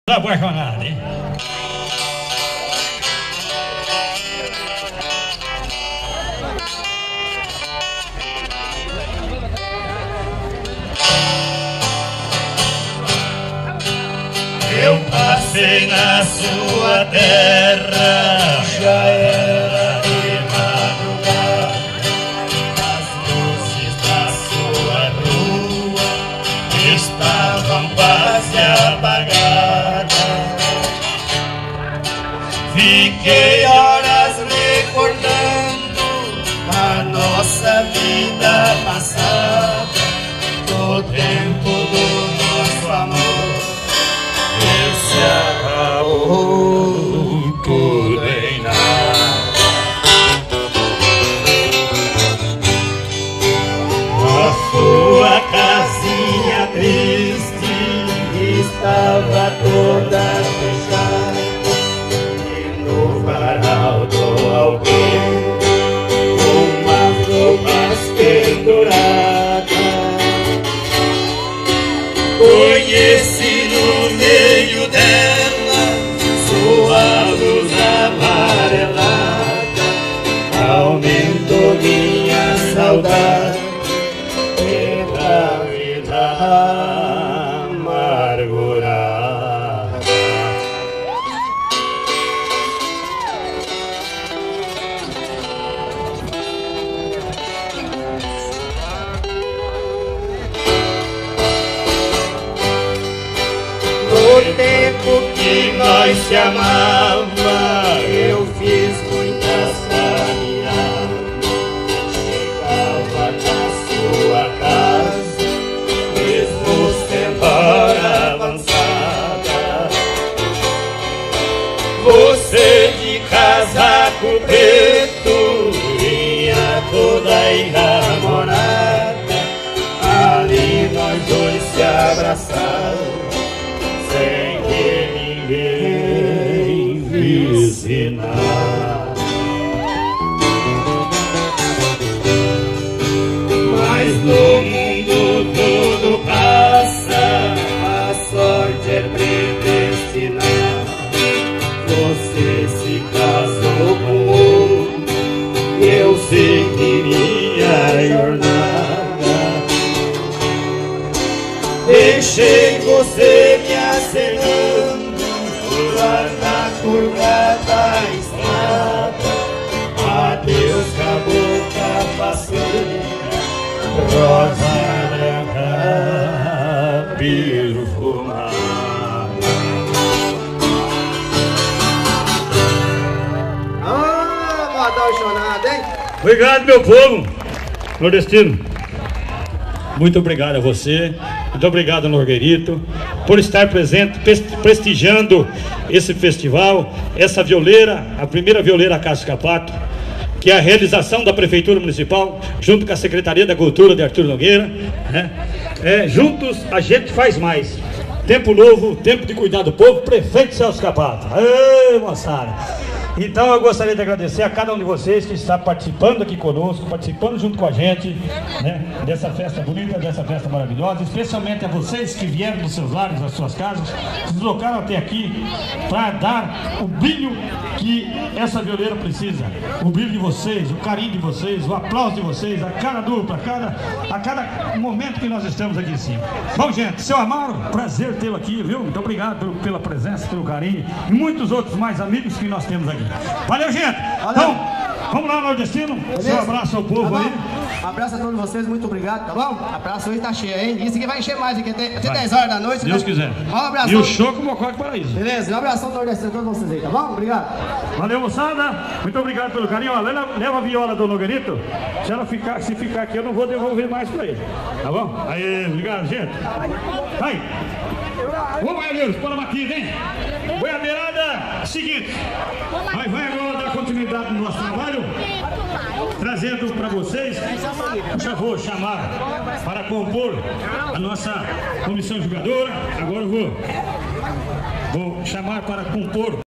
Apaixonado, hein? Eu passei na sua terra, já era de madrugada, as luzes da sua rua estavam quase apagadas. Fiquei horas recordando a nossa vida passada, do tempo do nosso amor. Se acabou tudo em nada. A sua casinha triste estava toda fechada, e no varal do alqueire umas roupas penduradas. Conheci no meio dela sua luz amarelada, aumentou minha saudade pela vida amargurada. No tempo que nós se amava, eu fiz muitas caminhadas. Chegava na sua casa, mesmo sendo hora avançada. Você de casaco preto, vinha toda enamorada. Ali nós dois se abraçaram, sem que ninguém visse nada. Mas no mundo tudo passa, a sorte é predestinada. Você se casou com outro, eu segui minha jornada. Deixei você me acenando lá na curva da estrada. Adeus, cabocla passeira, rosa branca perfumada. Apaixonado, hein? Obrigado, meu povo nordestino. Muito obrigado a você, muito obrigado, Nogueirito, por estar presente, prestigiando esse festival, essa violeira, a primeira violeira Cássio Capato, que é a realização da Prefeitura Municipal, junto com a Secretaria da Cultura de Arthur Nogueira, né? Juntos a gente faz mais. Tempo novo, tempo de cuidar do povo, Prefeito Celso Capato. Ei, moçada! Então eu gostaria de agradecer a cada um de vocês que está participando aqui conosco, participando junto com a gente, né, dessa festa bonita, dessa festa maravilhosa, especialmente a vocês que vieram dos seus lares, das suas casas, se deslocaram até aqui para dar o brilho que essa violeira precisa, o brilho de vocês, o carinho de vocês, o aplauso de vocês, a cada dupla, a cada momento que nós estamos aqui em cima. Bom, gente, seu Amaro, prazer tê-lo aqui, viu? Muito obrigado pela presença, pelo carinho e muitos outros mais amigos que nós temos aqui. Valeu, gente! Valeu. Então, vamos lá, nordestino. Seu abraço ao povo aí. Abraço a todos vocês, muito obrigado, tá bom? Abraço hoje tá cheio, hein? Isso aqui vai encher mais aqui até 10 horas da noite. Se Deus quiser. Um abraço. E o show com o Mocó de Paraíso. Beleza, um abração nordestino a todos vocês aí, tá bom? Obrigado. Valeu, moçada. Muito obrigado pelo carinho. Ó, leva a viola do Nogueirito. Se ficar aqui, eu não vou devolver mais pra ele. Tá bom? Aí, obrigado, gente. Vai. Ô, Baianeiros, para a batida, hein? Boiadeirada, seguinte. Nós vamos agora dar continuidade no nosso trabalho, trazendo para vocês, já vou chamar para compor a nossa comissão jogadora. Agora eu vou chamar para compor